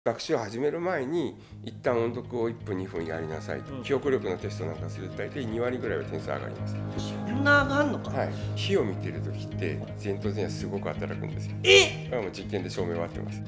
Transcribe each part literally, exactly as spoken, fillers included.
学習を始める前に一旦音読をいっぷんにふんやりなさいと、うん、記憶力のテストなんかすると大体にわりぐらいは点数上がります。 そんな上がんのか。 はい、火を見てる時って前頭前野すごく働くんですよ。 えこれはもう実験で証明終わってます。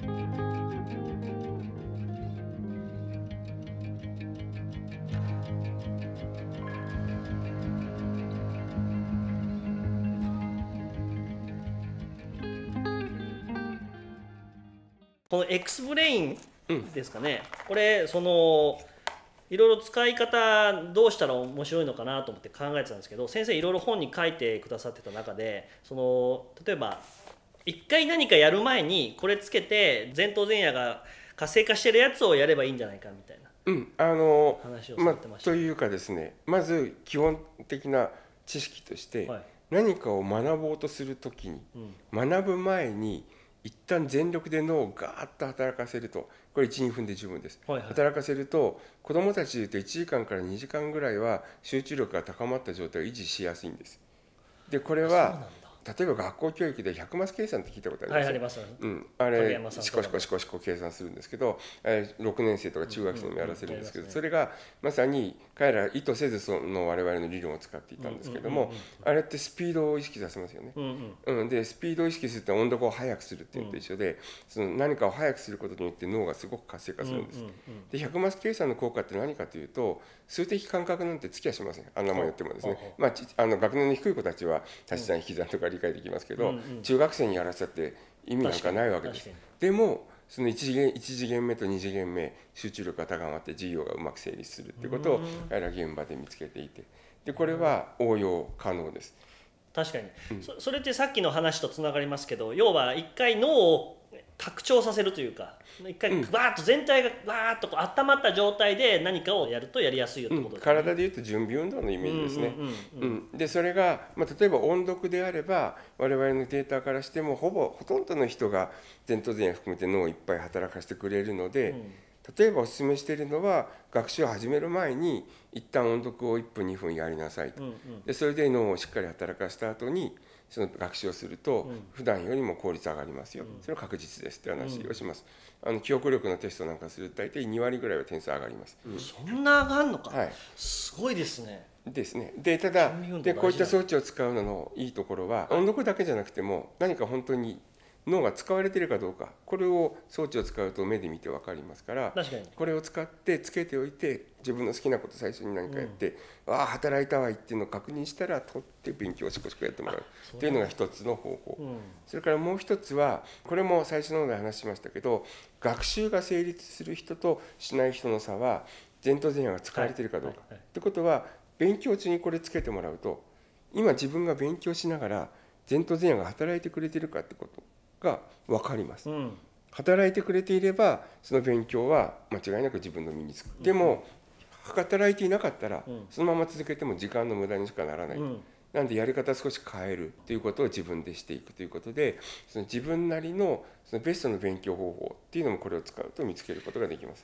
この X ブレインですかね、うん、これそのいろいろ使い方どうしたら面白いのかなと思って考えてたんですけど、先生いろいろ本に書いてくださってた中で、その例えば一回何かやる前にこれつけて前頭前野が活性化してるやつをやればいいんじゃないかみたいな、 うん、あの話をされてました。 まあ、というかですね、まず基本的な知識として、はい、何かを学ぼうとするときに、うん、学ぶ前に一旦全力で脳をガーッと働かせると、これいち、にふんで十分です、はいはい、働かせると子どもたちでいうといちじかんからにじかんぐらいは集中力が高まった状態を維持しやすいんです。でこれは例えば学校教育でひゃくマス計算って聞いたことあります？はい、あります。うん、あれシコシコシコシコ計算するんですけど、ろくねん生とか中学生にもやらせるんですけど、それがまさに彼ら意図せずその我々の理論を使っていたんですけども、あれってスピードを意識させますよね。うんうん、でスピードを意識すると音読を速くするっていうのと一緒で、その何かを速くすることによって脳がすごく活性化するんです。でひゃくマス計算の効果って何かというと、数的感覚なんてつきはしません。あんなもんやってもですね、まあ、あの学年の低い子たちは足し算引き算とか理解できますけど、うんうん、中学生にやらせて意味なんかないわけです。でもその 1, 次元いち次元目とに次元目、集中力が高まって授業がうまく成立するっていうことを彼ら現場で見つけていて、でこれは応用可能です。 確かに、うん、そ, それってさっきの話とつながりますけど、要は一回脳を拡張させるというか、一回バーッと全体がバーッとこう温まった状態で何かをやるとやりやすいよってことですね。 うん、体でいうと準備運動のイメージですね。でそれが、まあ、例えば音読であれば我々のデータからしてもほぼほとんどの人が前頭前野含めて脳をいっぱい働かせてくれるので、うん、例えばお勧めしているのは学習を始める前に一旦音読をいっぷんにふんやりなさいと、うんうん、でそれで脳をしっかり働かせた後にその学習をすると普段よりも効率上がりますよ、うん、それは確実ですって話をします。うん、あの記憶力のテストなんかすると大体にわりぐらいは点数上がります。 うん、そんな上がるのか、 はい、 すごいですね。 ですね。でただでこういった装置を使うののいいところは、音読だけじゃなくても何か本当に脳が使われているかどうか、これを装置を使うと目で見て分かりますから、 確かにこれを使ってつけておいて自分の好きなこと最初に何かやって、うん、ああ働いたわいっていうのを確認したら取って勉強をしこしこやってもらうっていうのが一つの方法、うん、それからもう一つはこれも最初の方で話しましたけど、学習が成立する人としない人の差は前頭前野が使われているかどうか、はいはいはい、ってことは勉強中にこれつけてもらうと今自分が勉強しながら前頭前野が働いてくれているかってことが分かります。うん、働いてくれていればその勉強は間違いなく自分の身につく。うん、でも働いていなかったら、うん、そのまま続けても時間の無駄にしかならない。うん、なんでやり方少し変えるということを自分でしていくということで、その自分なりのそのベストの勉強方法っていうのもこれを使うと見つけることができます。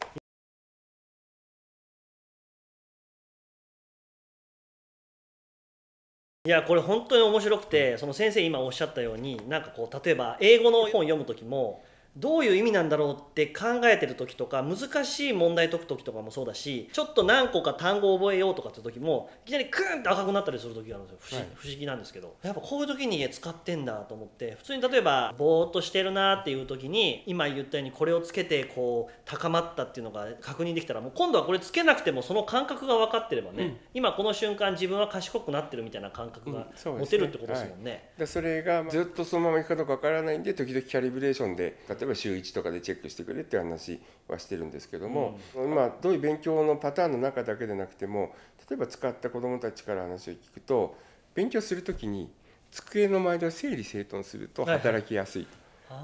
いやこれ本当に面白くて、その先生今おっしゃったように、なんかこう例えば英語の本を読む時もどういう意味なんだろうって考えてる時とか、難しい問題解く時とかもそうだし、ちょっと何個か単語を覚えようとかって時もいきなりクーンって赤くなったりする時があるんですよ。不思議、はい、不思議なんですけど、やっぱこういう時に使ってんだと思って、普通に例えばぼーっとしてるなっていう時に今言ったようにこれをつけてこう高まったっていうのが確認できたら、もう今度はこれつけなくてもその感覚が分かってればね、うん、今この瞬間自分は賢くなってるみたいな感覚が持てるってことですもんね。うん、そうですね。はい、 でそれがずっとそのままいくかどうか分からないんで、時々キャリブレーションで例えば週いちとかでチェックしてくれっていう話はしてるんですけども、うん、まあどういう勉強のパターンの中だけでなくても、例えば使った子どもたちから話を聞くと、勉強するときに机の前で整理整頓すると働きやすい、はいはい、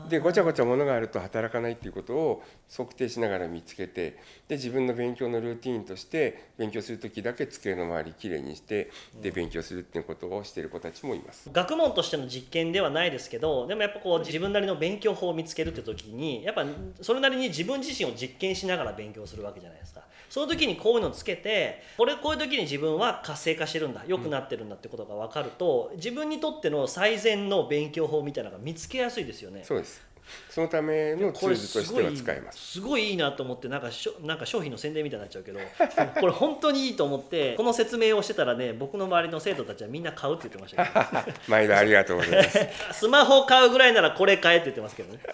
でごちゃごちゃものがあると働かないっていうことを測定しながら見つけて、で自分の勉強のルーティーンとして勉強する時だけ机の周りきれいにしてで勉強するっていうことをしている子たちもいます。 学問としての実験ではないですけど、でもやっぱこう自分なりの勉強法を見つけるって時にやっぱそれなりに自分自身を実験しながら勉強するわけじゃないですか。その時にこういうのをつけて、これこういう時に自分は活性化してるんだ、良くなってるんだってことが分かると、自分にとっての最善の勉強法みたいなのが見つけやすいですよね。 そうです。 そのためのツールとしては使えます。 すごいいいなと思って、なんかしょなんか商品の宣伝みたいになっちゃうけどこれ本当にいいと思ってこの説明をしてたらね、僕の周りの生徒たちはみんな買うって言ってましたけど毎度ありがとうございますスマホ買うぐらいならこれ買えって言ってますけどね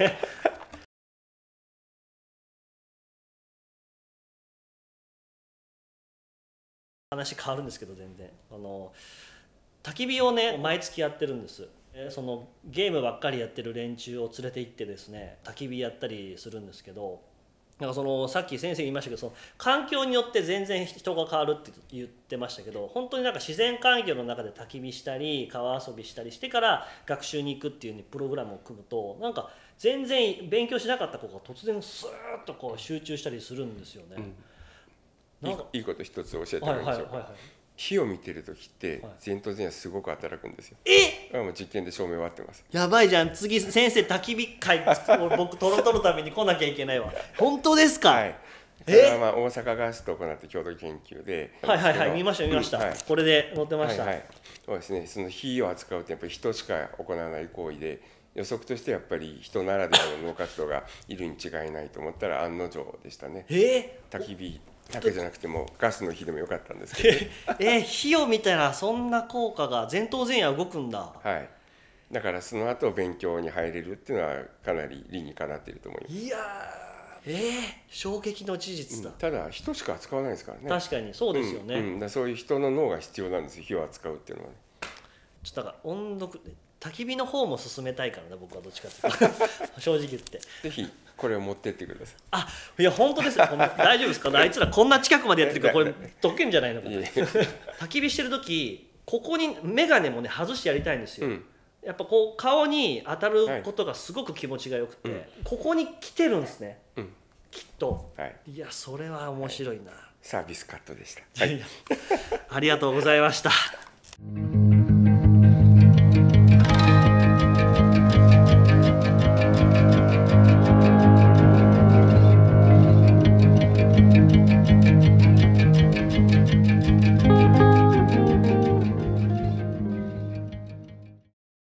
話変わるんですけど、全然あの焚き火をね毎月やってるんです。そのゲームばっかりやってる連中を連れて行ってですね、焚き火やったりするんですけど、なんかそのさっき先生言いましたけど、その環境によって全然人が変わるって言ってましたけど、本当になんか自然環境の中で焚き火したり川遊びしたりしてから学習に行くっていうプログラムを組むと、なんか全然勉強しなかった子が突然スーッとこう集中したりするんですよね。 うん、なんかいいこと一つ教えてもらいましょうか。火を見てる時って前頭前野すごく働くんですよ。 え？ もう実験で証明終わってます。 やばいじゃん、次先生焚き火会僕トロトロために来なきゃいけないわ。本当ですか？ はい。それはまあ大阪ガスと行った共同研究で、 はいはいはい、見ました見ました、うんはい、これで載ってました。 はいはい、そうですね。その火を扱うってやっぱり人しか行わない行為で、予測としてやっぱり人ならではの脳活動がいるに違いないと思ったら案の定でしたね。 えー、焚き火だけじゃなくてもガスの火でもよかったんですけど、ね、 えー、火を見たらそんな効果が前頭前野動くんだ。 はい。だからその後勉強に入れるっていうのはかなり理にかなっていると思います。 いやー、えー、衝撃の事実だ、うん、 ただ人しか扱わないですからね。 確かにそうですよね、 うんうん、だそういう人の脳が必要なんですよ、火を扱うっていうのはね。 ちょっとだから音読焚き火の方も進めたいからね、僕はどっちかっていうと正直言ってぜひこれを持ってってください。 あ、いや本当ですよ大丈夫ですかあいつらこんな近くまでやってるからこれ解けんじゃないのかな焚き火してる時ここに眼鏡もね外してやりたいんですよ、うん、やっぱこう顔に当たることがすごく気持ちがよくて、はい、ここに来てるんですね、うん、きっと、はい、いやそれは面白いな、はい、 サービスカットでした、はい、 ありがとうございました。